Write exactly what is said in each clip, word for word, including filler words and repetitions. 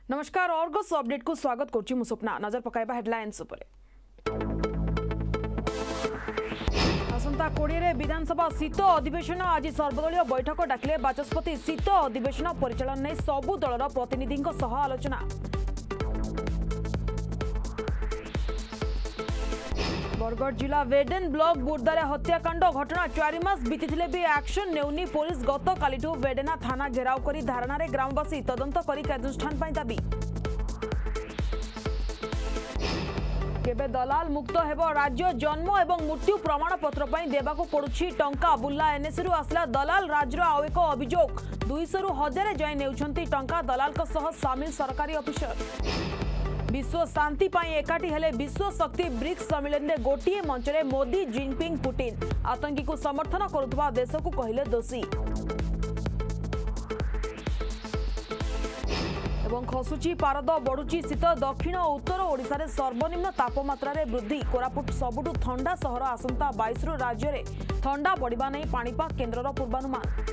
नमस्कार Argus update को स्वागत करुच्ची मु स्वप्ना नजर पकाइबा हेडलाइंस उपरे। आसंता कोड़े रे विधानसभा शीत अधिवेशन आज सर्वदलीय बैठक डाकिले बाचस्पति शीत अधिवेशन परिचालन नहीं सबु दलर प्रतिनिधि आलोचना। बरगढ़ जिला वेडेन ब्लॉक बुर्दारे हत्याकांड घटना चारि मास बीती भी एक्शन नेउनी पुलिस गत कालीठू वेडेना थाना घेराव करी धारणा रे ग्रामवासी तदंत करी कार्यानुष्ठान पाई दाबी। केबे दलाल मुक्त हेबो राज्य जन्म एवं मृत्यु प्रमाण पत्र पाई देबाको पड़ुछि टंका बुल्ला एनएससी रु आसला दलाल राज्यर आउ एक अभियोग दुईश रु हजार जाय नेउछंती टंका दलाल को सह सामिल सरकारी ऑफिसर। विश्व शांति पाई एकाठी हेले विश्व शक्ति ब्रिक्स सम्मेलन में गोटे मंच में मोदी जिनपिंग पुटिन आतंकी को समर्थन करुवा देश को कहले दोषी। एवं खसुची पारद बढ़ुची शीत दक्षिण और उत्तर ओडिशा रे सर्वनिम्न तापमात्रा रे वृद्धि कोरापुट सबुठु ठंडा सहर आसंता बाईस रु राज्य में ठंडा बढ़िबा नै पाणीपाग केन्द्रर पूर्वानुमान।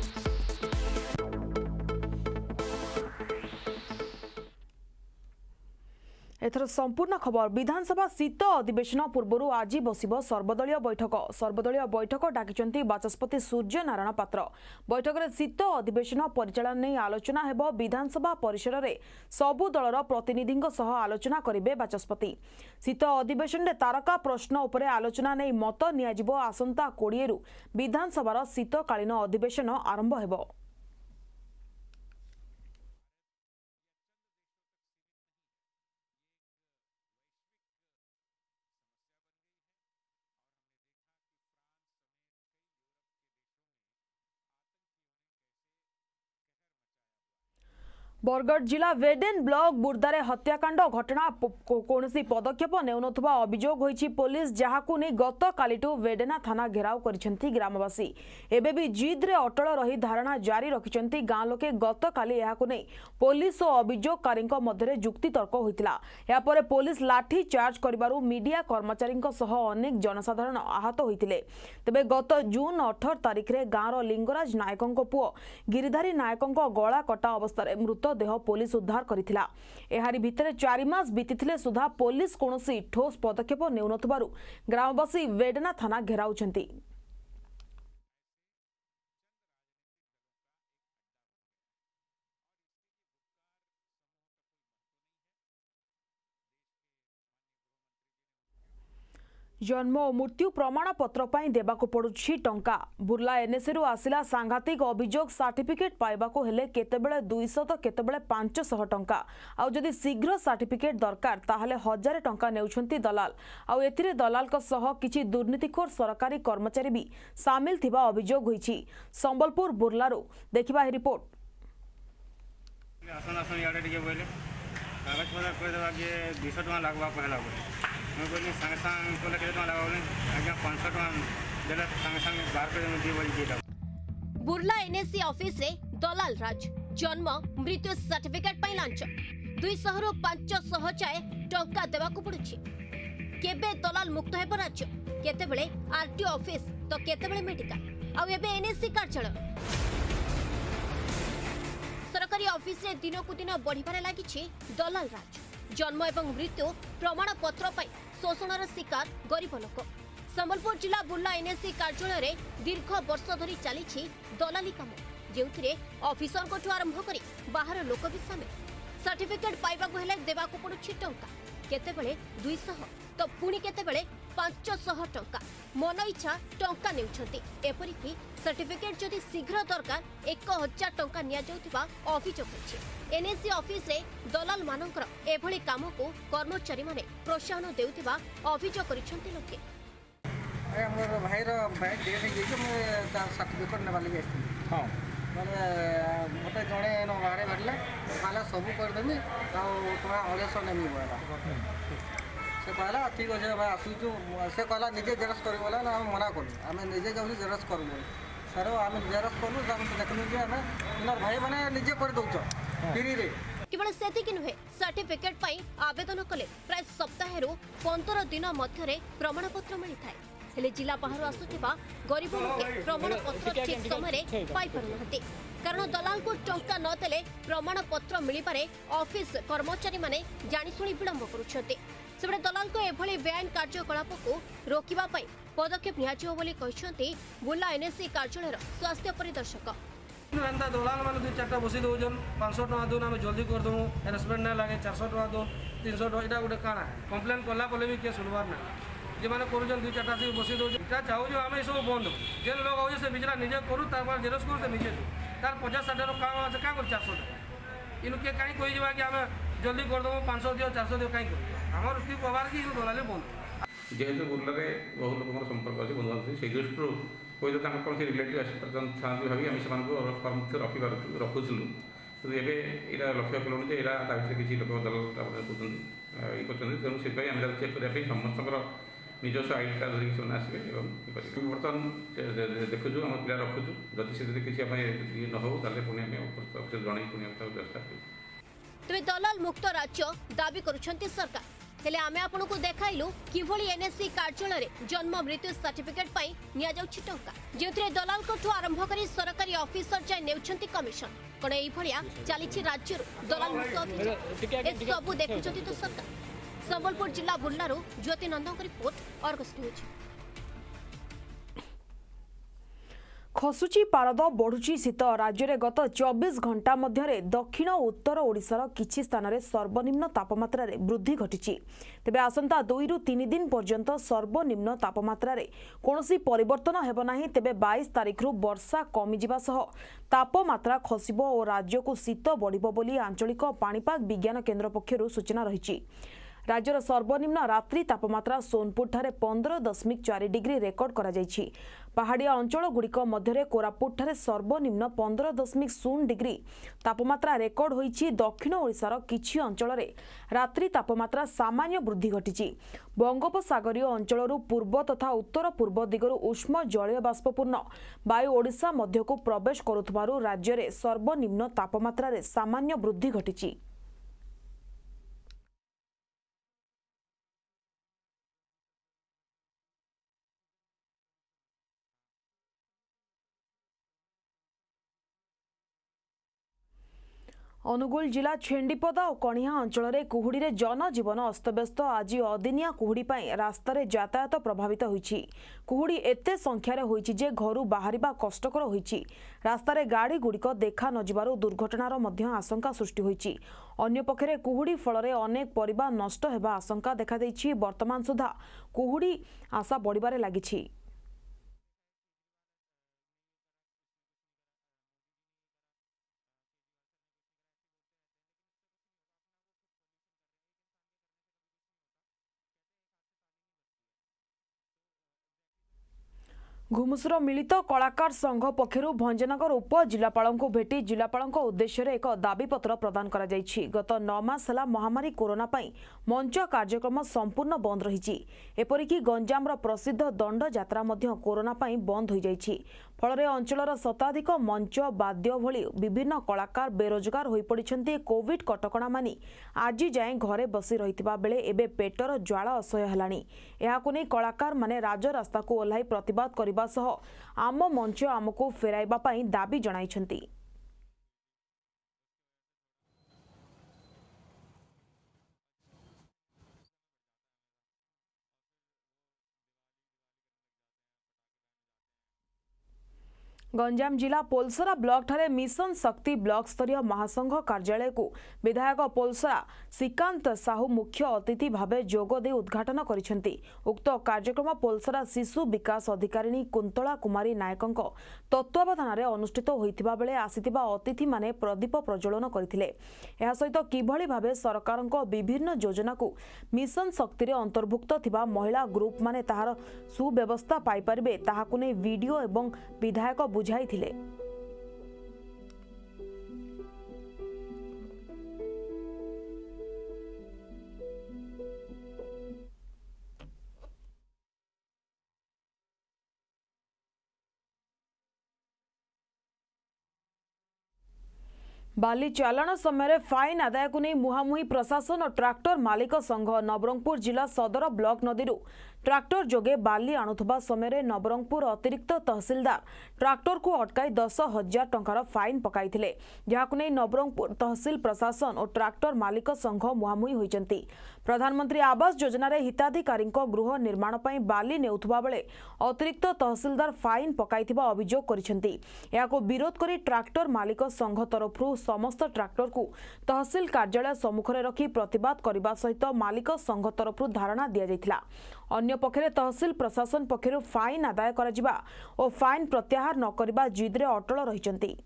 एथर संपूर्ण खबर विधानसभा शीत अधिवेशन पूर्व आज बसिब सर्वदलीय बैठक सर्वदलीय बैठक डाकिचंती बाचस्पति सूर्य नारायण पात्र। बैठक में शीत अधिवेशन परिचालन नहीं आलोचना हेबो विधानसभा परिसर में सबु दलर प्रतिनिधि आलोचना करेंगे बाचस्पति। शीत अधिवेशन में तारका प्रश्न उपरे आलोचना नहीं मत नियाजिबो आसंता कोड़े रु विधानसभार शीतकालीन अधिवेशन आरंभ हेबो। बरगढ़ जिला वेडेन ब्लॉक बुर्दारे हत्याकांड घटना कौनसी पदक्षेप नेउनथुवा अभियोग होईछि पुलिस जहाकु नै गत कालीठू वेडेना थाना घेराव करिसेंती ग्रामवासी एबे भी जिद रे अटल रही धारणा जारी रखिसेंती गां लोके गत काली एहाकु नै पुलिस और अभियोगकारीक मध्य जुक्ति तर्क होइतिला। या परे पुलिस लाठी चार्ज करिबारु मीडिया कर्मचारीक सह अनेक जनसाधारण आहत होइतिले। तबे गत जून अठारह तारिख रे गांर लिंगराज नायकंक पुओ गिरिधारी नायकंक गला कटा अवस्था मृत देह पुलिस उद्धार करिथिला। एहारी भितरे चारि मास बीतीथिले सुधा पुलिस कोनोसी ठोस पदक्षेप नेउनथबारु ग्रामवासी वेडना थाना घेराउछंती। जन्म और मृत्यु प्रमाण पत्र पाई देबाको पड़ुछि टंका बुर्ला एनएससी रु आसिला सांघातिक अभियोग सर्टिफिकेट पाइबाको हेले केतेबेले दुईश तो केतेबेले पांच सौ टंका आउ जदि शीघ्र सर्टिफिकेट दरकार ताहले हजार टंका नेउछंती दलाल आउ एथिरे दलाल को सह किछि दुर्नीतिखोर सरकारी कर्मचारी भी सामिल थिबा अभियोग होईछि। संबलपुर बुर्लारू देखिबा हे रिपोर्ट। आसन आसन याडे टिके बोले कागज पत्र कोइ देबा के दो सौ टका लागबा पहला बोले मैं बोली संगे संग बोले के टका लागबा आज्ञा पाँच सौ टका देला संगे संग बाहर कर दी बोली दिला। बुर्ला एनएससी ऑफिस रे दलाल राज जन्म मृत्यु सर्टिफिकेट पई लांच दो सौ रु पाँच सौ चाहे टंका देबा को पड़ुछि। केबे दलाल मुक्त हेबो राज्य केते बेले आरटीओ ऑफिस तो केते बेले मेडिकल आ एबे एनएससी कार्यालय सरकारी ऑफिस रे दिनो को दिन बढ़िबारे लागिछि दलाल राज जन्म एवं मृत्यु प्रमाण पत्र पाई शोषणर शिकार गरीब लोक। संबलपुर जिला बुर्ला एनएससी कार्यालय रे दीर्घ वर्ष धरी चली दलाली काम जो ऑफिसर को आरंभ करी बाहर लोक भी सामिल। सर्टिफिकेट पाइबा को हेले देबा को पड़ुछि टंका केतेबेले दुई सौ तो पुणी केतेबेले पांच सौ टंका मन इच्छा टंका नेउछंती। एपरिकी सर्टिफिकेट जदि शीघ्र दरकार एक हजार टंका निया जाउथिबा अभियोग होछि। एनएससी ऑफिस रे दलाल मानकर एभली काम को कर्मचारी माने प्रोत्साहन देउथिबा अभियोग करिसंती लोके। ए हमर भाईर भाई डेट हे जे मैं सर्टिफिकेट ने वाली गेस हां माने मते जणे न बारे भरले काला सब कर देमी आ तोरा अढ़ाई नेमी बोला से कहला ठीक अछि भाई आसुचु से कहला निजे जेरक्स करी बोला ना हम मना करू आमे निजे जाउ जेरक्स करू सर आमे जेरक्स करू हम देखनु जे आमे इनर भाई माने निजे कर दउछ फ्री रे। केवल सेतिक नुहे सर्टिफिकेट पाई आवेदन कले प्राय सप्ताह पंद्रह दिन मध्य प्रमाणपत्र मिलता है। हेले जिला बाहर आसुथिबा गरीब लोके प्रमाणपत्र ठीक समय पाई पारुनाहांती कारण दलाल को टंका न देले प्रमाणपत्र मिली पारे ऑफिस कर्मचारी माने जानिशुणी विलंब करुछन्ते सेबडे दलाल को एभली बेआईन कार्यकलाप को रोकिबा पई पदक्षेप नियाजियो बोली कहिसन्ते बुर्ला एनएससी कार्यालय स्वास्थ्य परिदर्शक एंता दलाल मैंने दुई चार्टा बसी दौन पाँच सौ टका दून आम जल्दी करदेमु हेरासमेंट ना लगे चार सौ टका दून तीन सौ टका गोटे काଣା कम्प्लेन कला भी किए सुनवार ना जे मैंने कर दुई चार्टा से बसी दौर इटा चाहूँ आम सब बंद जेन लोग आए से बिजला निजे करूँ तार जेरक्स करूँ से निजे तार पचास षाठी काम अच्छे क्या कर चार सौ टका इनु किए कहीं कही कि आम जल्दी करदेमु पाँच सौ दियो चार सौ दियो कहीं आम रुटी कबार कि दलाली बंद जेहेतु बुर्लारे बहुत लोक संपर्क अच्छे बंधुबान्धव से दृष्टि कोई तो कौन रिलेटिव था भावी आम से रखी रखुलु तो ये यहाँ लक्ष्य कलु जे यहाँ किसी लोक दलाल कहते ये करते तेणु से आम चेक करने समस्त निजस्व आई डी कार्ड धरिक से आसवे बर्तमान देखुचु आम पिला रखुचु जदि से किसी ये न हो पुणी आम जन पुणी व्यवस्था तेज दलाल मुक्त राज्य दाबी करुछन्ति सरकार हेले आमे आपनको देखाइलु किभली एनएससी कार्यालय जन्म मृत्यु सर्टिफिकेट पाई निया जाउछि टंका जेउथरे दलाल कोठु आरंभ करी सरकारी ऑफिसर जाय नेउछन्ति कमिशन कोन एई भलिया चालिछि राज्य दलाल मुक्त अभियान ए सब देखुछति तो सरकार संबलपुर जिला बुर्लारू Jyoti Nandan report Argus news खसुची पारद बढ़ुची शीत राज्य में गत चौबीस घंटा मध्य दक्षिण उत्तर ओडिशार किछि स्थान में सर्वनिम्न तापमात्रा रे वृद्धि घटी तेबे आसंता दुई रु तीन दिन पर्यंत सर्वनिम्न तापमात्रा रे कोनोसी परिवर्तन हेबो नाही तेबे बाईस तारिख रु वर्षा कमी जिबा सह तापमात्रा खसिबो और राज्य को शीत बढ़िबो बोली आंचलिक पाणीपाग विज्ञान केन्द्र पक्षरु सूचना रहिछि राज्यर सर्वनिम्न रात्रि तापमात्रा सोनपुर ठारे पंद्रह दशमिक चार डिग्री रेकर्ड करा जायछि पहाड़िया अंचल गुड़िक मध्य कोरापुट ठारे सर्वनिम्न पंद्रह दशमिक शून्य डिग्री तापमात्रा रेकर्ड होइछि दक्षिण ओडिशार किछि अंचल रे रात्रि तापमात्रा सामान्य वृद्धि घटिछि बंगोपसागरीय अंचलरू पूर्व तथा उत्तर पूर्व दिगरू उष्म जलीय बाष्पपूर्ण वायु ओडिशा मध्यकू प्रवेश करुथबारु राज्य रे सर्वनिम्न तापमात्रा रे सामान्य वृद्धि घटिछि अनुगुल जिला छेंडीपदा और कणिया अंचल में कुहुड़ी रे जनजीवन अस्तव्यस्त आज अदिनिया कुहुड़ी पाई रास्ता रे यातायात प्रभावित होईछि कुहुड़ी एते संख्यार होईछि जे घरु बाहरिबा कष्टकर होईछि रास्ता रे गाड़ी गुड़िक देखा न जिबारु दुर्घटनार मध्य आशंका सृष्टि होईछि अन्य पक्षरे कुहुड़ी फल अनेक परिबा नष्ट हेबा आशंका देखा देछि वर्तमान सुधा कुहुड़ी आशा बढ़िबारे लागिछि घुमुसर मिलित कलाकार संघ पक्षरु भंजनगर उप जिलापाल भेटी जिलापाल उद्देश्य एक दाबीपत्र प्रदान करा जायछि गत नौ मास हला महामारी कोरोना पाई मंच कार्यक्रम संपूर्ण बंद रही एपरिकी गंजाम प्रसिद्ध दंड यात्रा मध्य कोरोना पाई बंद हो जायछि फल अंचलर शताधिक मंच वाद्य भली विभिन्न कलाकार बेरोजगार हो पड़िछन्ति कोविड कटकणा मानि आज जाए घरे बसी रहितबा बेले एबे पेटर ज्वाला असह्य हेलानी एहाकु नै कलाकार माने राजरास्ता को ओल्हाई प्रतिवाद करबा सह आम मंच आमको फेराइबा पाई दाबी जणाइछन्ति गंजाम जिला पोलसरा ब्लॉक ठारे मिशन शक्ति ब्लॉक स्तरीय महासंघ कार्यालय को विधायक पोलसरा श्रीकांत साहू मुख्य अतिथि भावे जोग दे उद्घाटन करिसेंती उक्त कार्यक्रम पोलसरा शिशु विकास अधिकारिणी कुंतला कुमारी नायकंक तत्वावधान रे अनुष्ठित होइतिबा बेले आसीतिबा अतिथि माने प्रदीप प्रज्वलन करथिले एहा सहित किभली भावे सरकारक विभिन्न योजना को मिशन शक्ति रे अंतर्भुक्त थिबा महिला ग्रुप माने ताहार सुव्यवस्था पाई परिबे ताहाकु नै वीडियो एवं विधायक बुझाइथिले बाली चालाण समय फाइन आदाय को नहीं मुहांमुही प्रशासन और ट्रैक्टर मालिक संघ नवरंगपुर जिला सदर ब्लॉक नदी ट्राक्टर जोगे बाली आणुथबा समय नवरंगपुर अतिरिक्त तहसीलदार ट्राक्टर को अटकाई दस हजार टंकार फाइन पकाइथिले जहाकु नै नवरंगपुर तहसील प्रशासन और ट्राक्टर मालिक संघ मुहामुही होइचंती। प्रधानमंत्री आवास योजना रे हिताधिकारी गृह निर्माण पई बाली नेउथबा बेले अतिरिक्त तहसीलदार फाइन पकाइथिबा अभियोग करिसेंती। याको विरोध करी ट्राक्टर मालिक संघ तरफरु समस्त ट्राक्टर को तहसील कार्यालय सम्मुखरे रखी प्रतिवाद करने सहित मालिक संघ तरफरु धारणा दिया जायतिला। अन्य पक्षरे तहसील प्रशासन पक्षरु फाइन आदाय कराजिबा और फाइन प्रत्याहार न करिबा जिद रे अटल रहिचंती।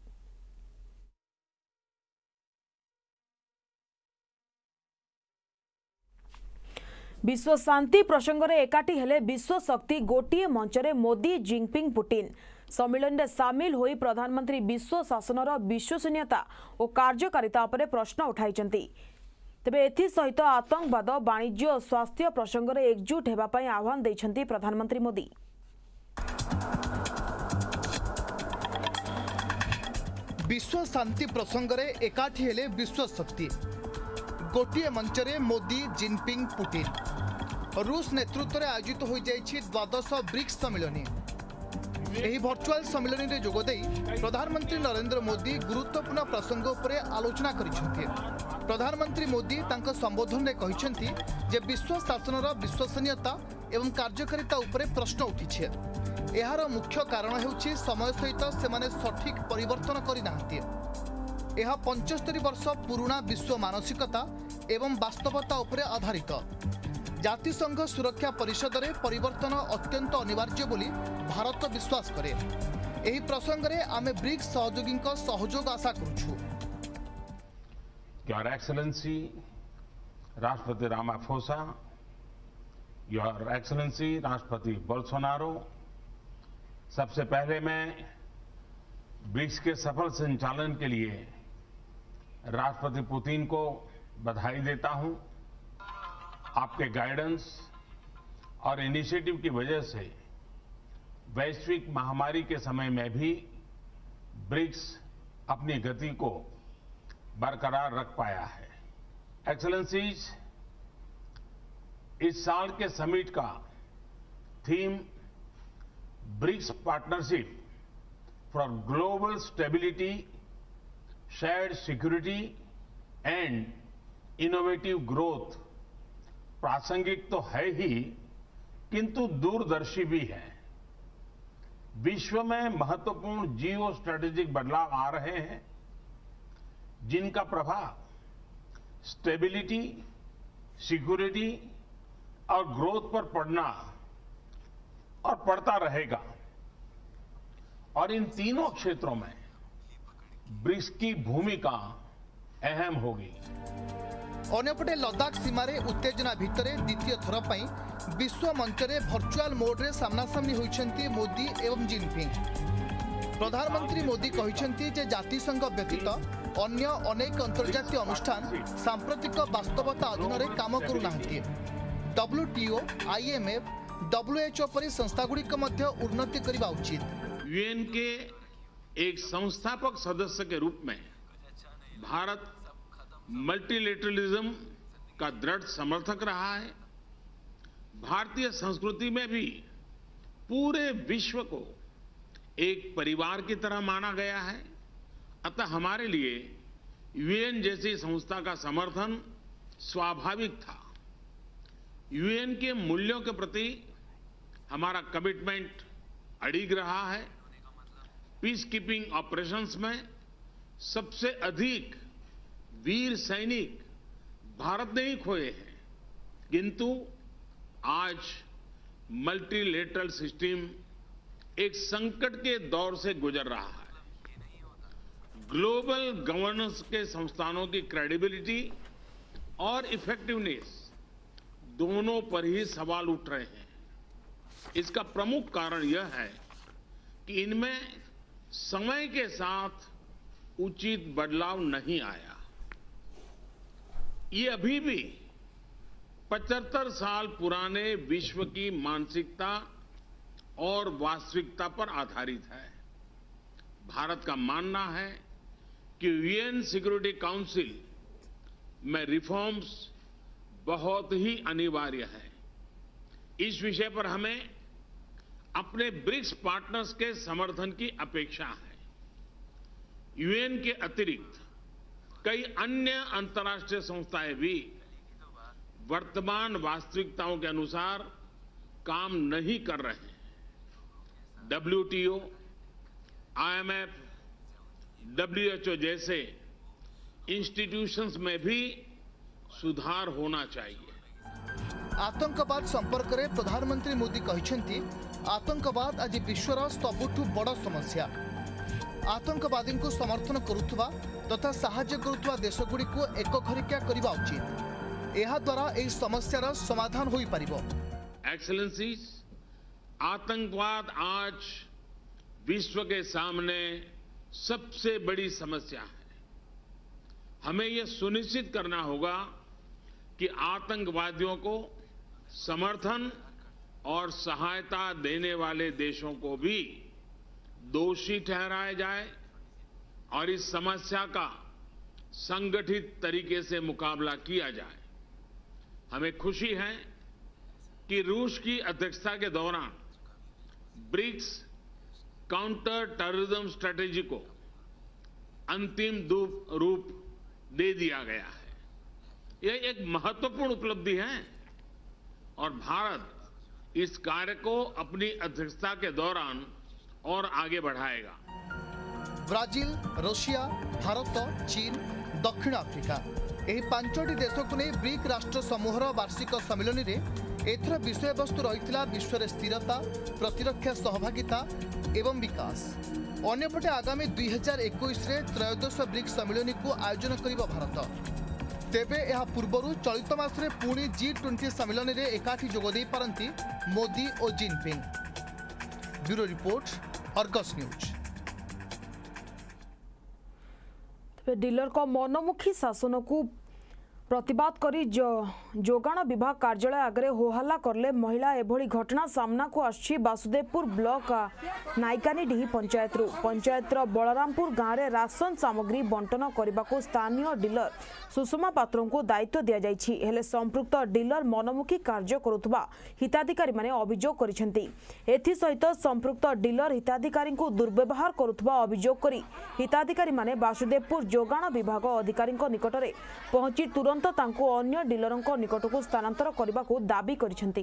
विश्व शांति प्रसंग में एकाठी हेले विश्व शक्ति गोटे मंचरे मोदी जिनपिंग पुटिन सम्मेलन में सामिल होई प्रधानमंत्री विश्व शासनर विश्वसनीयता और कार्यकारिता पर प्रश्न उठाई। तेबे एथि सहित आतंकवाद वाणिज्य और स्वास्थ्य प्रसंग में एकजुट होगापी आह्वान देइछंती प्रधानमंत्री मोदी। विश्व शांति प्रसंग में एकाठी हेले विश्व शक्ति गोटे मंचरे मोदी जिनपिंग पुटिन रूस नेतृत्व में आयोजित हो जाइछि द्वादश ब्रिक्स सम्मेलन। एही वर्चुअल सम्मेलन में जोगदे प्रधानमंत्री नरेंद्र मोदी गुरुत्वपूर्ण प्रसंग उपर आलोचना करिसेंति। प्रधानमंत्री मोदी तांको संबोधन में कहिसेंति जे विश्व शासनर विश्वसनीयता एवं कार्यकारिता उपर प्रश्न उठिछे। एहार मुख्य कारण हेउछि समय सहित सेमाने सठिक परिवर्तन करि नाहंती। यह पंचस्तरी वर्ष पुराना विश्व मानसिकता एवं वास्तवता उपर आधारित। जातिसंघ सुरक्षा परिषद रे परिवर्तन अत्यंत अनिवार्य बोली भारत विश्वास करे। एही प्रसंग रे आमे ब्रिक्स सहयोगी सहयोग आशा करूछु। योर एक्सेलेंसी राष्ट्रपति रामाफोसा, योर एक्सेलेंसी राष्ट्रपति बोल्सोनारो, सबसे पहले मैं ब्रिक्स के सफल संचालन के लिए राष्ट्रपति पुतिन को बधाई देता हूं। आपके गाइडेंस और इनिशिएटिव की वजह से वैश्विक महामारी के समय में भी ब्रिक्स अपनी गति को बरकरार रख पाया है। एक्सेलेंसीज, इस साल के समिट का theme BRICS partnership for global stability, shared security and innovative growth प्रासंगिक तो है ही, किंतु दूरदर्शी भी है। विश्व में महत्वपूर्ण जियो स्ट्रेटेजिक बदलाव आ रहे हैं जिनका प्रभाव स्टेबिलिटी, सिक्योरिटी और ग्रोथ पर पड़ना और पड़ता रहेगा और इन तीनों क्षेत्रों में ब्रिक्स की भूमिका अहम होगी। अन्यपटे लद्दाख सीमारे उत्तेजना भितरे द्वितीय थर पई विश्व मंचरे वर्चुअल मोड रे सामनासामनी होइछंती मोदी एवं जिनपिंग। प्रधानमंत्री मोदी कहिछंती जे जातिसंघ व्यतीत अन्य अनेक अंतर्जातीय अनुष्ठान सांप्रतिक वास्तवता अधीन रे काम करू नाहंती। डब्ल्यूटीओ, आईएमएफ, डब्ल्यूएचओ परि संस्थागुड़िक मध्य उन्नति करबा उचित। यूएन के एक संस्थापक सदस्य के रूप में भारत मल्टीलेटरलिज्म का दृढ़ समर्थक रहा है। भारतीय संस्कृति में भी पूरे विश्व को एक परिवार की तरह माना गया है। अतः हमारे लिए यूएन जैसी संस्था का समर्थन स्वाभाविक था। यूएन के मूल्यों के प्रति हमारा कमिटमेंट अडिग रहा है। पीस कीपिंग ऑपरेशंस में सबसे अधिक वीर सैनिक भारत ने ही खोए हैं, किंतु आज मल्टीलेटरल सिस्टम एक संकट के दौर से गुजर रहा है। ग्लोबल गवर्नेंस के संस्थानों की क्रेडिबिलिटी और इफेक्टिवनेस दोनों पर ही सवाल उठ रहे हैं। इसका प्रमुख कारण यह है कि इनमें समय के साथ उचित बदलाव नहीं आया। ये अभी भी पचहत्तर साल पुराने विश्व की मानसिकता और वास्तविकता पर आधारित है। भारत का मानना है कि यूएन सिक्योरिटी काउंसिल में रिफॉर्म्स बहुत ही अनिवार्य है। इस विषय पर हमें अपने ब्रिक्स पार्टनर्स के समर्थन की अपेक्षा है। यूएन के अतिरिक्त कई अन्य अंतर्राष्ट्रीय संस्थाएं भी वर्तमान वास्तविकताओं के अनुसार काम नहीं कर रहे हैं। डब्ल्यूटीओ, आईएमएफ, डब्ल्यूएचओ जैसे इंस्टीट्यूशंस में भी सुधार होना चाहिए। आतंकवाद संपर्क में प्रधानमंत्री मोदी कहते आतंकवाद आज विश्वर सबुठु बड़ समस्या। आतंकवादी को समर्थन करुवा तथा साहाय्य करुवा देशगुड़ी को एक घरिकिया करने उचित। यह द्वारा यह समस्यार समाधान हो पारिबो। एक्सेलेंसीज, आतंकवाद आज विश्व के सामने सबसे बड़ी समस्या है। हमें यह सुनिश्चित करना होगा कि आतंकवादियों को समर्थन और सहायता देने वाले देशों को भी दोषी ठहराया जाए और इस समस्या का संगठित तरीके से मुकाबला किया जाए। हमें खुशी है कि रूस की अध्यक्षता के दौरान ब्रिक्स काउंटर टेररिज्म स्ट्रेटेजी को अंतिम रूप दे दिया गया है। यह एक महत्वपूर्ण उपलब्धि है और भारत इस कार्य को अपनी अध्यक्षता के दौरान और आगे बढ़ाएगा। ब्राजिल, रशिया, भारत, चीन, दक्षिण आफ्रिका यह पांचटी देश को नहीं ब्रिक राष्ट्र समूहर वार्षिक सम्मेलन में एथर विषय वस्तु रही विश्व स्थिरता, प्रतिरक्षा सहभागिता एवं विकास। अन्यपटे आगामी दुई हजार इक्कीस त्रयोदश ब्रिक सम्मेलन को आयोजन करिब भारत। तेबे यह पूर्व चलित मासरे पुणी जी ट्वेंटी सम्मेलन में एकाठी जोगदे पारती मोदी और Jinping. Bureau report, Argus news. Dealer को मनमुखी शासन को प्रतिवाद करी जो जोगाण विभाग कार्यालय आगे होहल्ला करले महिला। एभली घटना सामना को आछि वासुदेवपुर ब्लॉक नायकानीडीही पंचायत रु पंचायत बलरामपुर गाँव में राशन सामग्री बंटन करने को स्थानीय डीलर सुषमा पात्र को दायित्व दि जाइछि। हेले संपृक्त डीलर मनमुखी कार्य करुवा हिताधिकारी माने अभियोग करिसेंति। एथि सहित संपृक्त डीलर हिताधिकारी को दुर्व्यवहार करुवा अभियोग करी हिताधिकारी माने वासुदेवपुर जोगाण विभाग अधिकारी निकट में पहुंची तुरंत तांको अन्य डीलरों निकट को स्थानांतर करने को दाबी करिसेंति।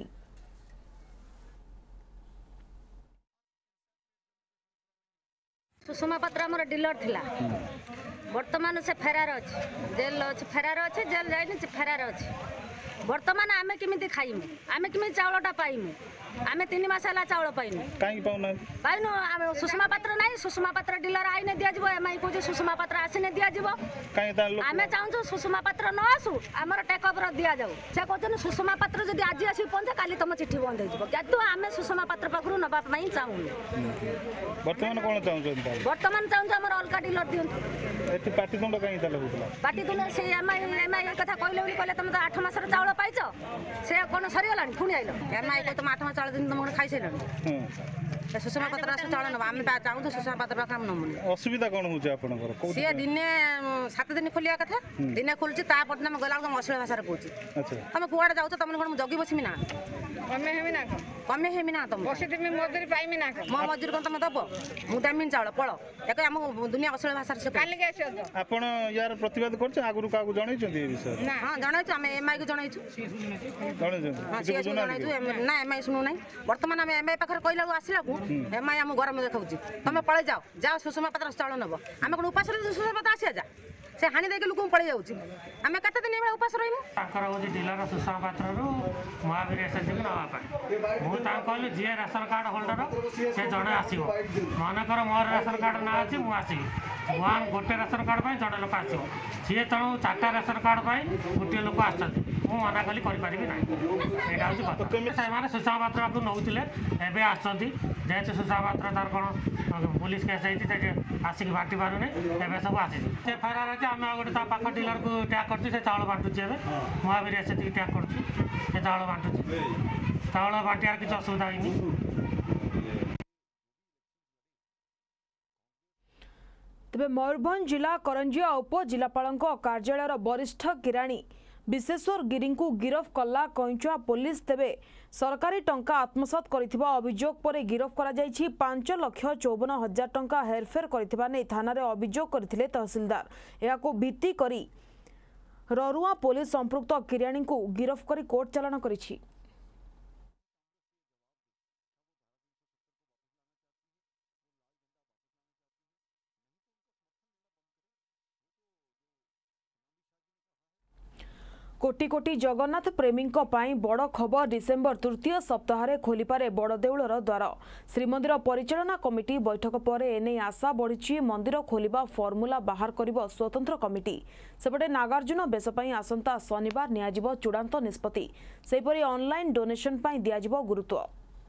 सुषमा पात्र आम डीलर थिला वर्तमान से फेरार अच्छे जेल अच्छे फेरार अच्छे जेल जाए फेरार अच्छे। वर्तमान आमे केमिति खाइमु आमे केमिति चावलटा पाइमु आमे तीन मास हला चावल पाइनु काई पाउना पाइनु आमे सुषमा पात्र नाही। सुषमा पात्र डीलर आइने दिया जिवो एमआई को सुषमा पात्र आसिने दिया जिवो काई ता लोक आमे चाहू सुषमा पात्र न आसु हमर टेक ओवर दिया जाऊ। से कहतन सुषमा पात्र जदि आज आसी पहुंचे काली तम चिट्ठी बंद हो जिवो किंतु आमे सुषमा पात्र पाखरु नबा पई चाहू। वर्तमान कोन चाहू वर्तमान चाहू हमर अलका डीलर दियंतु एति पार्टी दंड काई ता लगुतला पार्टी दंड से एमआई एमआई कथा कहले बोली कहले तुम तो आठ मास र चावल पाइछ से कोन सरी गलानी पुनी आइलो एमआई को तुम आठ मास चावल दिन तुम खाई से सुषमा पात्र आस चावल नबा आम चाहूँ तो सुषमा पात्र काम नमुनी असुविधा कौन हो सी दिने सात दिन खोलिया कथा दिने खोलुची तापरदिन गला अश्लील भाषा कहूँ तुम कुआड़े जाऊ तुम कौन जगी बसमी ना कमे हेमी ना कमे हेमी ना तुम मजूरी पाइमी ना मो मजूरी कौन तुम दब मु देमी चावल पड़ एक आम दुनिया अश्लील भाषा आपण यार प्रतिवाद कर आगुरी क्या जन हाँ जन आम एमआई को जन ना एमआई शुणु ना बर्तमान आम एमआई पाखे कहला आसला एमआई आम गरम देखा तुम पलि जाओ जाओ सुषमा पात्र चावल नब आम कौन उपास सुषमा पात्र आसिया जा से हाणी देख लोक पलि जाऊँ आम केते दिन उपास रही डीलर सुषमा पात्र महावीर एसएचजी को नापी मुझे कहली जी राशन कार्ड होल्डर से जड़े आसो मनकर मोर राशन कार्ड ना अच्छी मुझे आसवि वन गोटे राशन कार्ड पर जड़े लोक आसो सी तेणु चार्टा राशन कार्ड पर गोटे लोक आसना मना कली ना यहाँ हूँ सुषमा पात्र को नौले एवं आसती जेहेतु सुषमा पात्र तार कौन पुलिस केस होती आसिक बांटी पारूनी एवं सब आसी से फेरार अच्छे आम गोटे पाख डीलर को टैग कर चाउल बांटुचे महावीर एस टैग कर चाउल बांटुचे चाउल बांटियार किसी असुविधा होनी। तेबे मयूरभंज जिला करंजिया उप जिलापाल कार्यालय वरिष्ठ किराणी विशेश्वर गिरी को गिरफ कला कईचुआ पुलिस। तेबे सरकारी टंका आत्मसात करिथिबा अभियोग पर गिरफ करा जायछि पांच लाख चौवन हजार टंका हेरफेर करिथिबा नै थाना रे अभियोग करथिले तहसीलदार। एहाको भित्ति करी ररुआ पुलिस संपृक्त किराणी को गिरफ करी कोर्ट चालान करिछि। कोटी कोटी जगन्नाथ प्रेमी बड़ खबर डिसेम्बर तृतीय सप्ताह खोलिपारे बड़ देउलर द्वार। श्रीमंदिर परिचालना कमिटी बैठक पर एने आशा बढ़ी मंदिर खोलिबा फर्मुला बाहर करिबो स्वतंत्र कमिटी। सेपटे नागार्जुन बेश पई आसंता शनिवार नियाजिबो चूड़ांत निष्पत्ति। सेपरि ऑनलाइन डोनेशन पई दियाजिबो गुरुत्व।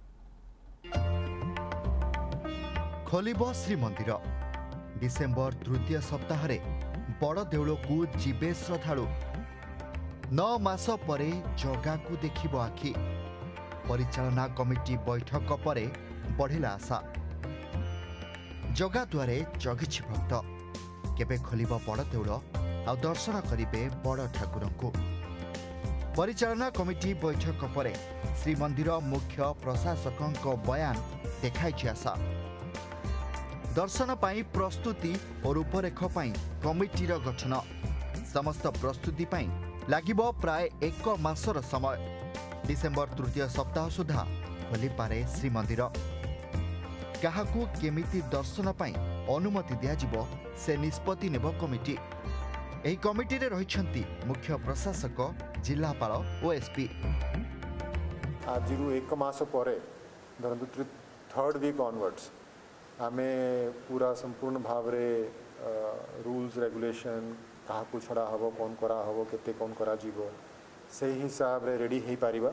खोलिबो श्रीमंदिर डिसेम्बर तृतीय सप्ताह बड़ देउल को जीवे श्रद्धालु। नौ मास परे जगा को देखिबो आखि। परिचालना कमिटी बैठक परे बढ़िला आशा। जगा द्वारे जगिछि भक्त। केबे खोलिबो बड़ देउल आ दर्शन करिबे बड़ ठाकुर को। परिचालना कमिटी बैठक परे श्रीमंदिर मुख्य प्रशासक बयान देखाइछि आशा। दर्शन पाई प्रस्तुति और रूपरेख पाई कमिटीर गठन। समस्त प्रस्तुति पाई लागिबो प्राय एक मासर समय। डिसेम्बर तृतीय सप्ताह सुधा खोली पारे श्रीमंदिर। काहाकू केमिति दर्शन पाई अनुमति दियाजिबो से निष्पत्ति नेब कमिटी। एही कमिटी रे रहिछंती मुख्य प्रशासक जिल्लापाल ओ एसपी। आज एक मास परे धरंतु थर्ड वीक ऑनवर्ड्स आमे पूरा संपूर्ण भाव रे रूल्स रेगुलेशन कहा छड़ा हम कौन करा हम केते कौन करा जीवो से हिसाब रे रेडी हो पारिबा।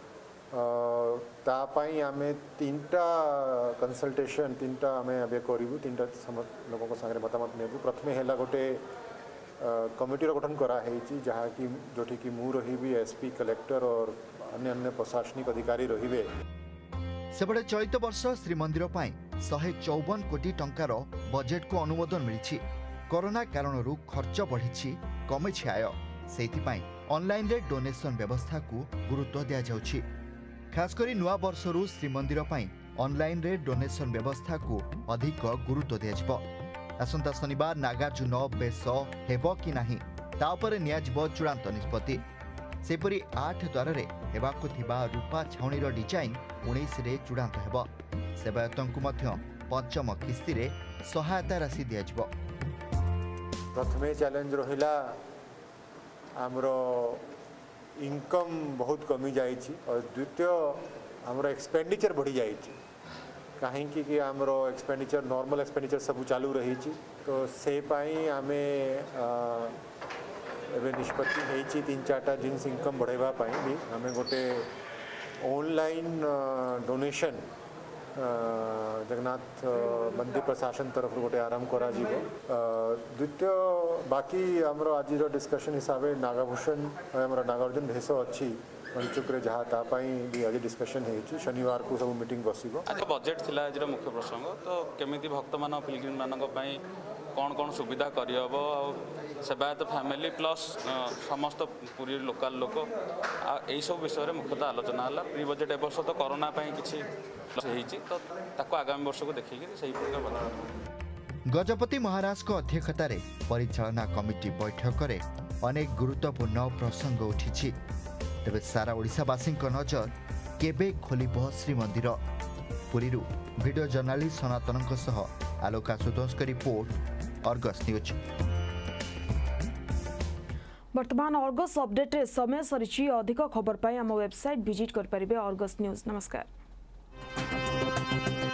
तापाई आमे तीनटा कंसल्टेशन तीनटा आमे अबे करिवु। तीनटा लोगों को संगे मतामत नेबु। प्रथमे हैला गोटे कमिटीर गठन करा हेछि जहा कि जोठी कि मु रहिबी एसपी कलेक्टर और अन्य अन्य प्रशासनिक अधिकारी रहिबे। सेबडे चलित वर्ष श्रीमंदिर पाई शहे चौवन कोटी टंकार बजेट को अनुमोदन मिली। कोरोना कारण खर्च बढ़ी कमी आय से ऑनलाइन रे डोनेशन व्यवस्था को गुरुत्व दिया जाउछि। खास करी नुआ वर्ष रु श्रीमंदिर पाई ऑनलाइन रे डोनेशन व्यवस्था को अधिक गुरुत्व दिया जिवो। आसंता शनिवार नागार्जुन बेश हेबो कि नाही ता उपरे नियाजिवो चूड़ांत निष्पत्ति। सेपरि आठ द्वार रे हेबाकु थिबा रूपा छाउणीर डिजाइन उन्नीस रे चूड़ांत हेबो। सेवायतंकु मध्य पंचम किस्ती रे सहायता राशि दिया जिवो। प्रथमे चैलेंज रहिला हमरो इनकम बहुत कमी जाइछि और द्वितीय हमरो एक्सपेंडिचर बढ़ी जाइछि। कहीं कि हमरो एक्सपेंडिचर नॉर्मल एक्सपेंडिचर सब चालू रही तो से पाई आमे एबे निष्पत्ति हेछि तीन चारटा जिन्स इनकम बढ़ाइबा पाई भी हमें गोटे ऑनलाइन डोनेशन जगन्नाथ मंदिर प्रशासन तरफ गोटे आरंभ करा जीवो। द्वितीय बाकी हमरो आज डिस्कशन हिसाब से नागाभूषण हमरो नागार्जुन भेष अच्छी पंचुक रे जहाँ तापाई भी आज डिस्कशन हेछि। शनिवार को सब मीटिंग बसिबो। आज बजेट थिला आज मुख्य प्रसंग तो केमिति भक्त मान पिलग्रिम मानक पई कौन कौन सुविधा करहब आ सेवायत फैमिली प्लस समस्त पूरी लोकल लोक यही सब विषय में मुख्यतः आलोचना है। प्री बजेट ए वर्ष तो कोरोना किसी तो ताको आगामी वर्ष को देखिए सही प्रकार। गजपति महाराज को अध्यक्षता रे परिचालना कमिटी बैठक रे अनेक गुरुत्वपूर्ण प्रसंग उठी। तेबे सारा ओडिशावासी नजर केबे खोलिबो श्रीमंदिर। पुरी वीडियो जर्नालिस्ट सनातन सह आलोका सुतोष का रिपोर्ट अर्गस न्यूज। वर्तमान अर्गस अपडेट समय सरी। अधिक खबर पाई आम वेबसाइट विजिट कर पारिबे अर्गस न्यूज। नमस्कार।